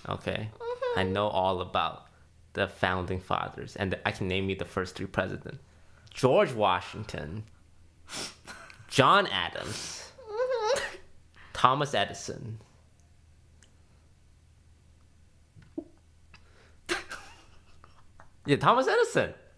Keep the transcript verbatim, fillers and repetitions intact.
Okay, I know all about the founding fathers, and I can name you the first three presidents: George Washington, John Adams, Thomas Edison. Yeah, Thomas Edison.